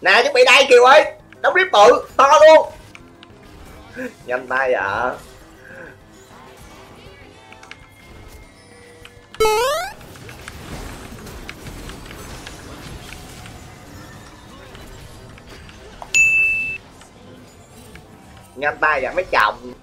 Nè chuẩn bị đây Kiều ơi, đóng rip bự to luôn. Nhanh tay ạ. Nhanh tay vậy mấy chồng.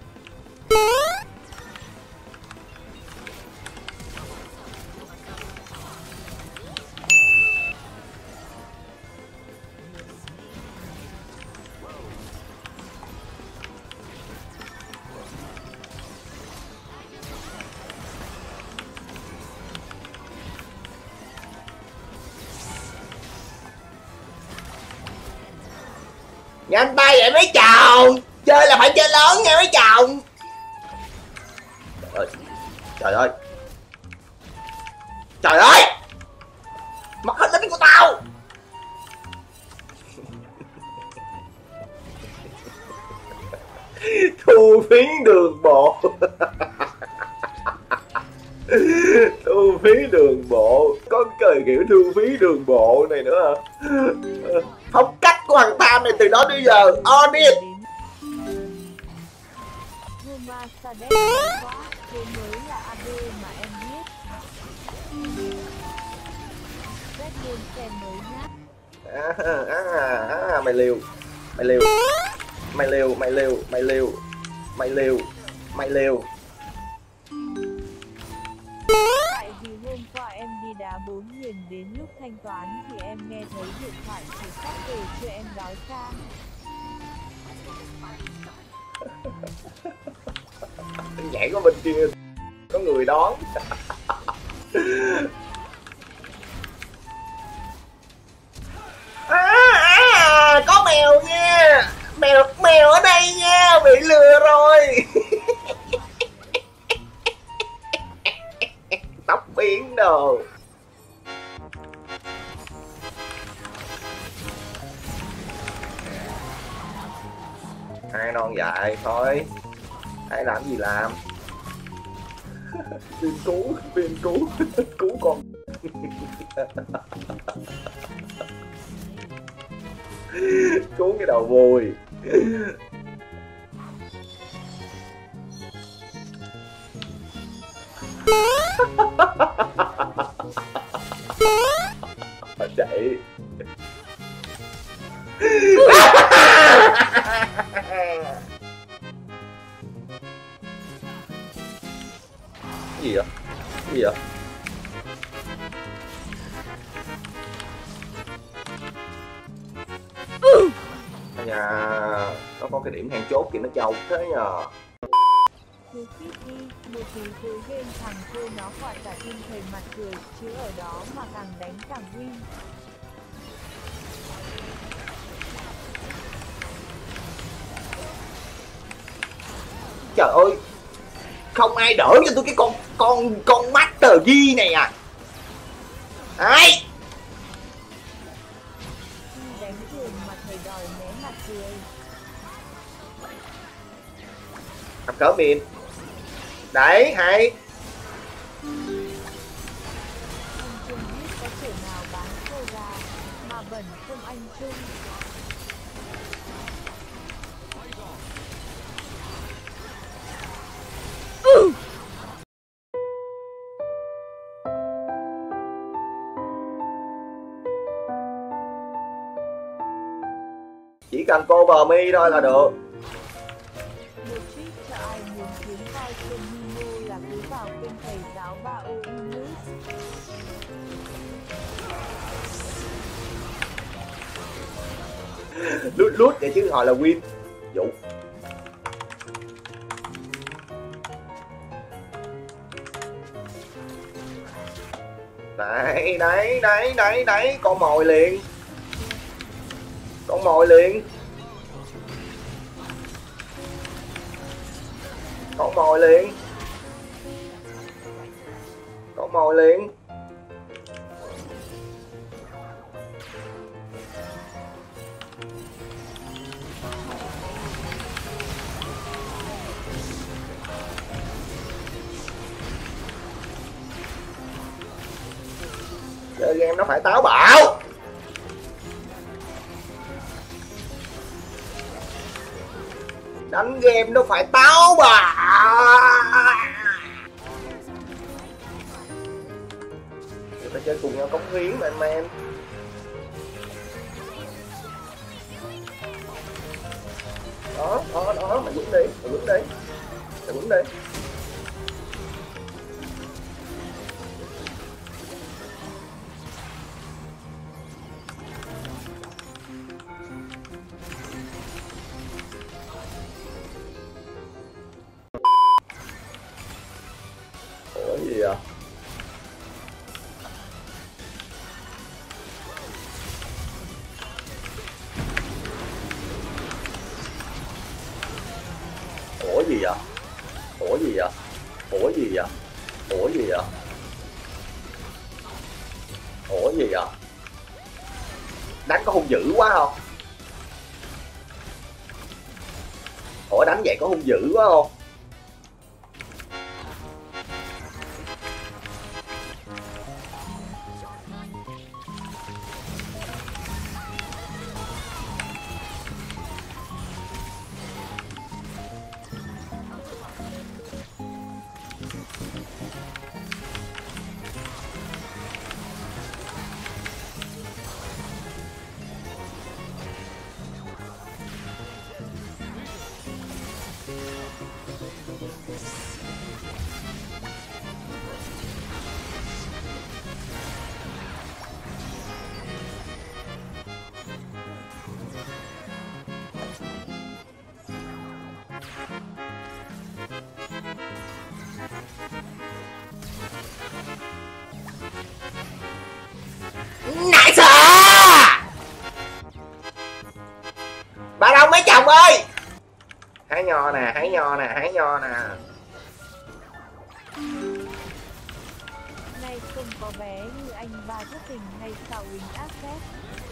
Nhanh tay vậy mấy chồng, chơi là phải chơi lớn nha mấy chồng. Trời ơi, trời ơi, mất hết lính của tao. Thu phí đường bộ. Thu phí đường bộ, có cười kiểu thu phí đường bộ này nữa hả? Phong cách của thằng Tam này từ đó đến giờ on it. Mày liều, mày liều, mày liều, mày liều, mày liều, mày liều, mày liều. Tại vì hôm qua em đi đá 4 huyền đến lúc thanh toán thì em nghe thấy điện thoại chỉ sắp về cho em đói cam. Nhảy qua bên kia có người đón. Có mèo nha, mèo ở đây nha, bị lừa rồi. Tóc biến đồ. Hai non dại thôi, ai làm gì làm. Viên cứu, viên cứu, cứu con. Cứu cái đầu vui. Chạy. Cái gì vậy? Cái gì vậy? Nhà nó có cái điểm hang chốt kìa, nó trâu thế nhờ. Cứ fit đi, một tí thứ game thằng cô nó gọi cả team thầy mặt cười, chứ ở đó mà càng đánh càng win. Trời ơi, không ai đỡ cho tôi cái con Master Yi này à. Ai? Đánh thường mà thầy đòi né mặt cười. Tập cỡ miền. Đấy, hay. Anh Trung biết có thể nào bán khô gà mà bẩn không anh Trung. Chỉ cần cô bờ mi thôi là được. Một tweet cho ai muốn kiếm coi trên Nino là cứ vào kênh thầy giáo 3OI News. Lút lút vậy chứ họ là win. Dụ. Đấy, đấy, đấy, đấy, đấy, con mồi liền. Con mồi liền. Con mồi liền. Con mồi liền. Chơi game nó phải táo bạo. Đánh game nó phải táo bạo. Người ta chơi cùng nhau cống hiến mà anh em. Đó, mày quýnh đi, mày quýnh đi. Mày quýnh đi. Ủa gì à? Ủa gì vậy? Ủa gì vậy? Ủa gì vậy? Ủa gì vậy? Ủa gì vậy? Đánh có hung dữ quá không? Ủa đánh vậy có hung dữ quá không? Nice! Bà đâu mấy chồng ơi? Hái nho nè, hái nho nè, hái nho nè. Nay không có bé như anh ba thất tình hay sao Win Access.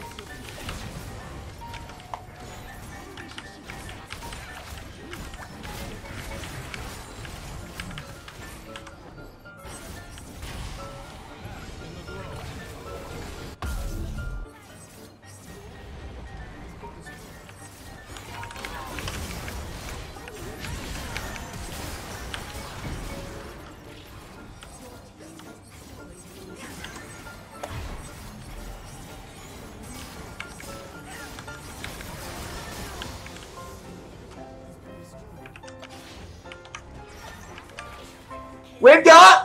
Quyến chưa?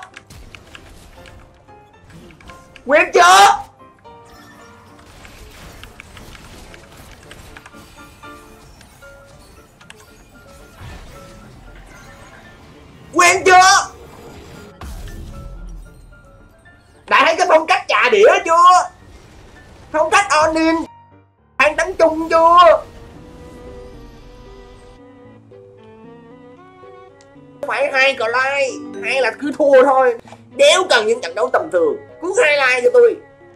Quyến chưa? Quyến chưa? Đã thấy cái phong cách trà đĩa chưa? Phong cách Onin đang đánh chung chưa? Không phải hai cờ like, hay là cứ thua thôi. Đéo cần những trận đấu tầm thường, cứ hai like cho tôi.